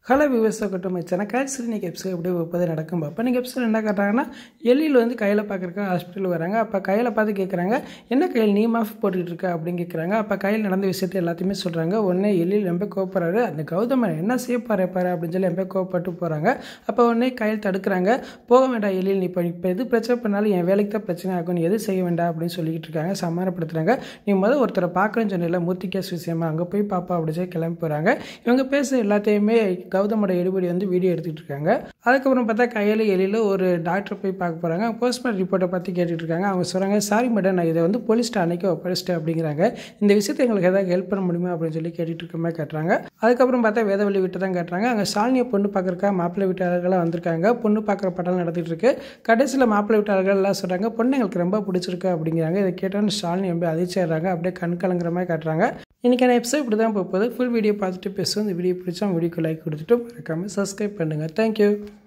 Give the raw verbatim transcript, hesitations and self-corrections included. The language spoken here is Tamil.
ஹலோ வியூவர்ஸ் கட்டும் சேனல் கேட்ஸ் இன்னைக்கு எபிசோட் எப்படி போகுது நடக்கும் பார்ப்போம். இன்னைக்கு எபிசோட் என்ன காட்டுறாங்கன்னா எலியில் வந்து கையில் பார்க்குறக்கு ஹாஸ்பிட்டல் வராங்க. அப்போ கையில் பார்த்து கேட்குறாங்க, என்ன கையில் நீ மாஃப் போட்டுக்கிட்டு இருக்க அப்படின்னு கேட்குறாங்க. அப்போ கையில் நடந்த விஷயத்தை எல்லாத்தையுமே சொல்கிறாங்க. உடனே எலியில் ரொம்ப கோவப்படுறாரு. அந்த கௌதமன் என்ன செய்ய பாரு பாரு அப்படின்னு சொல்லி ரொம்ப கோவப்பட்டு போகிறாங்க. அப்போ உடனே கையில் தடுக்கிறாங்க. போக வேண்டாம் எலியில், நீ இப்போ இப்போ எது பிரச்சனை பண்ணாலும் என் வேலைக்கு தான் பிரச்சனை ஆகும், நீ எது செய்ய வேண்டாம் அப்படின்னு சொல்லிக்கிட்டு இருக்காங்க. சமாதானப்படுத்துறாங்க. நீ முதல் ஒருத்தரை பார்க்கணும்னு சொன்னில மூர்த்தி கேஸ் விஷயமா, அங்கே போய் பாப்பா அப்படின்னு சொல்லி கிளம்பி போகிறாங்க. இவங்க பேச எல்லாத்தையுமே கௌதமோட எடுபடி வந்து வீடியோ எடுத்துகிட்டு இருக்காங்க. அதுக்கப்புறம் பார்த்தா கையில் எலியில் ஒரு டாக்டரை போய் பார்க்க போகிறாங்க. போஸ்ட்மார்ட்டம் ரிப்போர்ட்டை பற்றி கேட்டுட்டு இருக்காங்க. அவங்க சொல்கிறாங்க, சாரி மேடம், நான் இதை வந்து போலீஸ்ட்டு அன்னைக்கு ஒப்படைச்சிட்டேன் அப்படிங்கிறாங்க. இந்த விஷயத்தை எங்களுக்கு ஏதாவது ஹெல்ப் பண்ண முடியுமா அப்படின்னு சொல்லி கேட்டுட்டு இருக்க மாதிரி காட்டுறாங்க. அதுக்கப்புறம் பார்த்தா வேதவள்ளி வீட்டை தான் காட்டுறாங்க. அங்கே சாலினியை பொண்ணு பார்க்குறக்கா மாப்பிள்ளை வீட்டாளர்களாக வந்திருக்காங்க. பொண்ணு பார்க்குற படம் நடந்துட்டு இருக்கு. கடைசியில் மாப்பிள்ளை வீட்டாளர்கள் எல்லாம் சொல்கிறாங்க, பொண்ணு எங்களுக்கு ரொம்ப பிடிச்சிருக்கு அப்படிங்கிறாங்க. இதை கேட்டோன்னு சாலினி ரொம்ப அதிர்ச்சியாடுறாங்க. அப்படியே கண் கலங்குற மாதிரி காட்டுறாங்க. இன்றைக்கான எபிசோட் இப்படி தான் போகுது. ஃபுல் வீடியோ பார்த்துட்டு பேசுவோம். இந்த வீடியோ பிடிச்சா வீடியோக்கு லைக் கொடுத்துட்டு மறக்காமல் சப்ஸ்கிரைப் பண்ணுங்கள். தேங்க்யூ.